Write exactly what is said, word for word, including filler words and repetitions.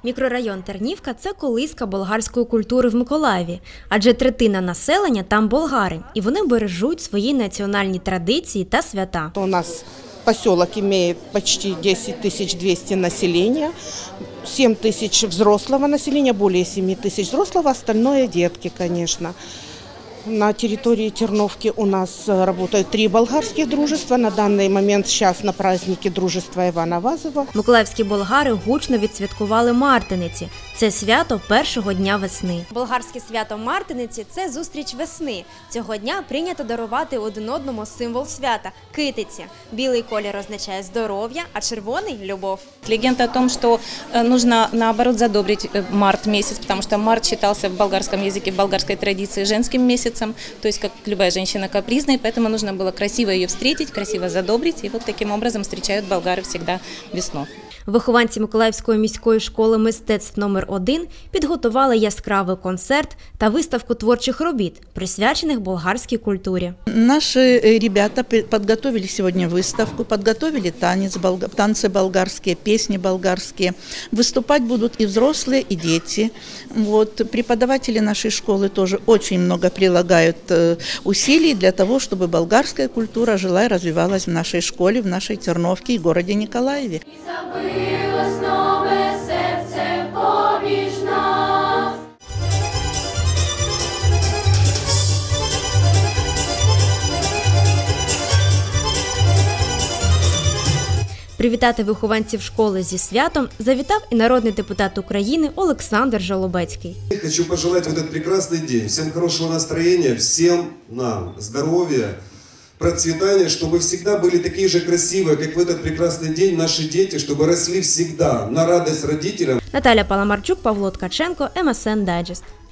Мікрорайон Тернівка – це колиска болгарської культури в Миколаєві, адже третина населення там болгари, і вони бережуть свої національні традиції та свята. У нас поселок имеет почти десять тысяч двести населения, семь тысяч взрослого населения, более семи тысяч взрослого, остальное детки, конечно. На территории Терновки у нас работают три болгарских дружества. На данный момент сейчас на празднике дружества Івана Вазова. Миколаївські болгари гучно відсвяткували Мартиниці. Це свято першого дня весни. Болгарське свято Мартиниці – це зустріч весни. Цього дня прийнято дарувати один одному символ свята – китиця. Білий колір означає здоров'я, а червоний – любов. Легенда о том, что нужно, наоборот, задобрить март месяц, потому что март считался в болгарском языке, в болгарской традиции женским месяцем, то есть как любая женщина капризная, поэтому нужно было красиво ее встретить, красиво задобрить, и вот таким образом встречают болгары всегда весну. Вихованці Миколаївської міської школи мистецтв номер один підготували яскравий концерт та виставку творчих робіт, присвячених болгарській культурі. Наши ребята подготовили сегодня выставку, подготовили танец, танцы болгарские, песни болгарские. Выступать будут и взрослые, и дети. Вот, преподаватели нашей школы тоже очень много прилагают усилий для того, чтобы болгарская культура жила и развивалась в нашей школе, в нашей Терновке и городе Николаеве. Привітати вихованців школи зі святом завітав і народний депутат України Олександр Жолобецький. Хочу пожелать в этот прекрасный день всем хорошего настроения, всем нам здоровья, процветания, чтобы всегда были такие же красивые, как в этот прекрасный день наши дети, чтобы росли всегда на радость родителям. Наталя Паламарчук, Павло Ткаченко, ем ес ен Дайджест.